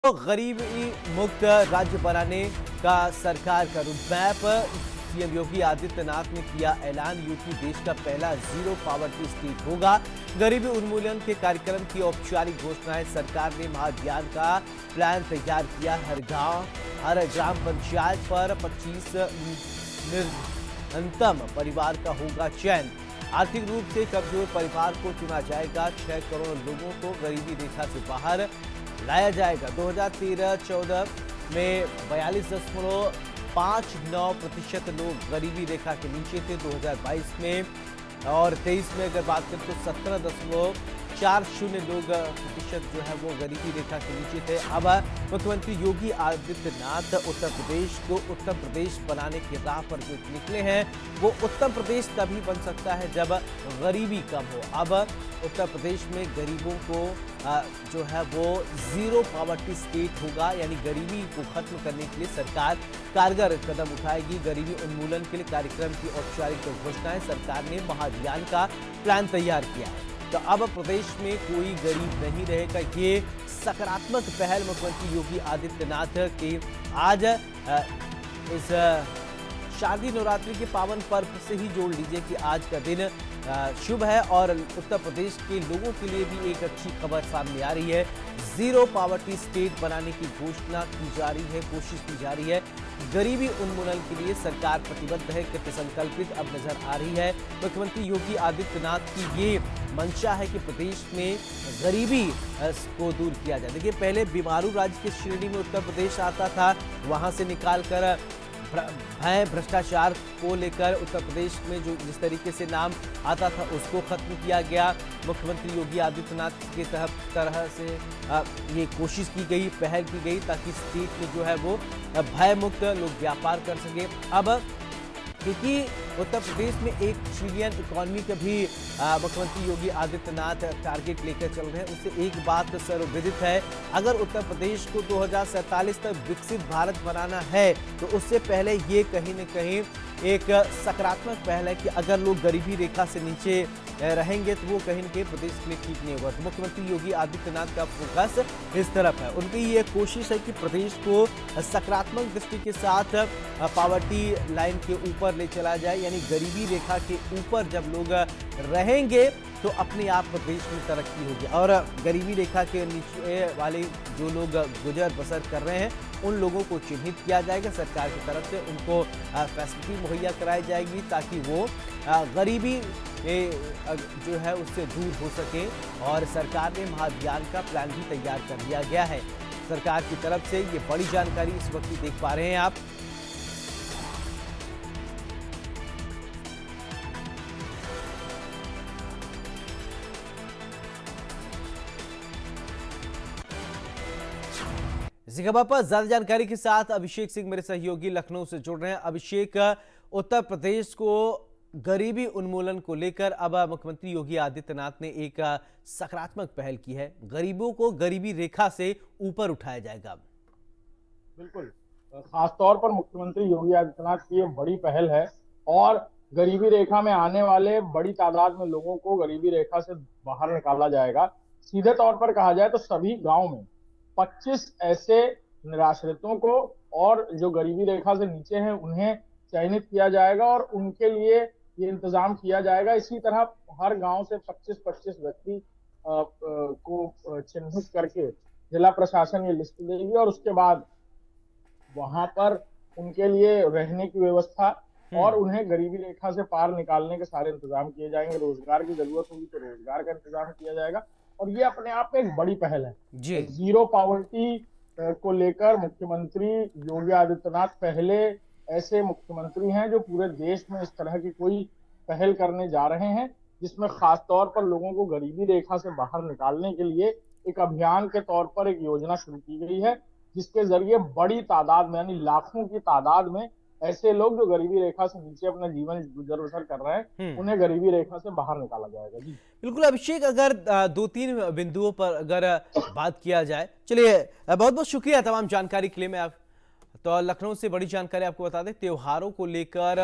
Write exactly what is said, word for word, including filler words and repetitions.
तो गरीबी मुक्त राज्य बनाने का सरकार का रोडमैप। सीएम योगी आदित्यनाथ ने किया ऐलान, यूपी देश का पहला जीरो पॉवर्टी स्टेट होगा। गरीबी उन्मूलन के कार्यक्रम की औपचारिक घोषणाएं। सरकार ने महाभियान का प्लान तैयार किया। हर गांव हर ग्राम पंचायत पर पच्चीस न्यूनतम परिवार का होगा चयन। आर्थिक रूप से कमजोर परिवार को चुना जाएगा। छह करोड़ लोगों को गरीबी रेखा से बाहर लाया जाएगा। दो हज़ार तेरह चौदह में बयालीस दशमलव पाँच नौ प्रतिशत लोग गरीबी रेखा के नीचे थे। दो हज़ार बाईस में और तेईस में अगर बात करें तो सत्रह दशमलव चार शून्य लोग प्रतिशत जो है वो गरीबी रेखा के नीचे थे। अब मुख्यमंत्री योगी आदित्यनाथ उत्तर प्रदेश को उत्तर प्रदेश बनाने की राह पर जो निकले हैं, वो उत्तर प्रदेश तभी बन सकता है जब गरीबी कम हो। अब उत्तर प्रदेश में गरीबों को जो है वो जीरो पॉवर्टी स्टेट होगा, यानी गरीबी को खत्म करने के लिए सरकार कारगर कदम उठाएगी। गरीबी उन्मूलन के लिए कार्यक्रम की औपचारिक घोषणाएं। सरकार ने महाभियान का प्लान तैयार किया है, तो अब प्रदेश में कोई गरीब नहीं रहेगा। ये सकारात्मक पहल मुख्यमंत्री योगी आदित्यनाथ के आज इस शारदीय नवरात्रि के पावन पर्व से ही जोड़ लीजिए कि आज का दिन शुभ है और उत्तर प्रदेश के लोगों के लिए भी एक अच्छी खबर सामने आ रही है। जीरो पॉवर्टी स्टेट बनाने की घोषणा की जा रही है, कोशिश की जा रही है। गरीबी उन्मूलन के लिए सरकार प्रतिबद्ध है, कृत संकल्पित अब नजर आ रही है। मुख्यमंत्री योगी आदित्यनाथ की ये मंशा है कि प्रदेश में गरीबी को दूर किया जाए। देखिए, पहले बीमारू राज्य की श्रेणी में उत्तर प्रदेश आता था, वहां से निकालकर भय भ्रष्टाचार को लेकर उत्तर प्रदेश में जो जिस तरीके से नाम आता था उसको खत्म किया गया। मुख्यमंत्री योगी आदित्यनाथ के तरह से ये कोशिश की गई, पहल की गई ताकि स्टेट में जो है वो भय मुक्त लोग व्यापार कर सके। अब क्योंकि उत्तर प्रदेश में एक ट्रिलियन इकोनॉमी का भी मुख्यमंत्री योगी आदित्यनाथ टारगेट लेकर चल रहे हैं, उससे एक बात सर्वविदित है, अगर उत्तर प्रदेश को दो हज़ार सैंतालीस तक विकसित भारत बनाना है तो उससे पहले ये कहीं न कहीं एक सकारात्मक पहल है कि अगर लोग गरीबी रेखा से नीचे रहेंगे तो वो कहीं न कहीं प्रदेश के लिए ठीक नहीं होगा। तो मुख्यमंत्री योगी आदित्यनाथ का फोकस इस तरफ है। उनकी ये कोशिश है कि प्रदेश को सकारात्मक दृष्टि के साथ पॉवर्टी लाइन के ऊपर ले चला जाए, यानी गरीबी रेखा के ऊपर जब लोग रहेंगे तो अपने आप प्रदेश में तरक्की होगी। और गरीबी रेखा के नीचे वाले जो लोग गुजर बसर कर रहे हैं उन लोगों को चिन्हित किया जाएगा। सरकार की तरफ से उनको फैसिलिटी मुहैया कराई जाएगी ताकि वो गरीबी जो है उससे दूर हो सके। और सरकार ने महाभियान का प्लान भी तैयार कर लिया गया है सरकार की तरफ से। ये बड़ी जानकारी इस वक्त देख पा रहे हैं आप। इसी खबर पर ज्यादा जानकारी के साथ अभिषेक सिंह मेरे सहयोगी लखनऊ से जुड़ रहे हैं। अभिषेक, उत्तर प्रदेश को गरीबी उन्मूलन को लेकर अब मुख्यमंत्री योगी आदित्यनाथ ने एक सकारात्मक पहल की है, गरीबों को गरीबी रेखा से ऊपर उठाया जाएगा। बिल्कुल, खासतौर पर मुख्यमंत्री योगी आदित्यनाथ की ये बड़ी पहल है और गरीबी रेखा में आने वाले बड़ी तादाद में लोगों को गरीबी रेखा से बाहर निकाला जाएगा। सीधे तौर पर कहा जाए तो सभी गाँव में पच्चीस ऐसे निराश्रितों को और जो गरीबी रेखा से नीचे हैं उन्हें चयनित किया जाएगा और उनके लिए ये इंतजाम किया जाएगा। इसी तरह हर गांव से पच्चीस पच्चीस व्यक्ति को चिन्हित करके जिला प्रशासन ये लिस्ट देगी और उसके बाद वहां पर उनके लिए रहने की व्यवस्था और उन्हें गरीबी रेखा से पार निकालने के सारे इंतजाम किए जाएंगे। रोजगार की जरूरत होगी तो रोजगार का इंतजाम किया जाएगा और ये अपने आप में एक बड़ी पहल है। जी। जीरो पॉवर्टी को लेकर मुख्यमंत्री योगी आदित्यनाथ पहले ऐसे मुख्यमंत्री हैं जो पूरे देश में इस तरह की कोई पहल करने जा रहे हैं, जिसमें खास तौर पर लोगों को गरीबी रेखा से बाहर निकालने के लिए एक अभियान के तौर पर एक योजना शुरू की गई है, जिसके जरिए बड़ी तादाद में यानी लाखों की तादाद में ऐसे लोग जो गरीबी रेखा से नीचे अपना जीवन गुजर बसर कर रहे हैं उन्हें गरीबी रेखा से बाहर निकाला जाएगा। जी बिल्कुल अभिषेक, अगर दो तीन बिंदुओं पर अगर बात किया जाए, चलिए बहुत बहुत शुक्रिया तमाम जानकारी के लिए। मैं आप तो लखनऊ से बड़ी जानकारी आपको बता दें, त्योहारों को लेकर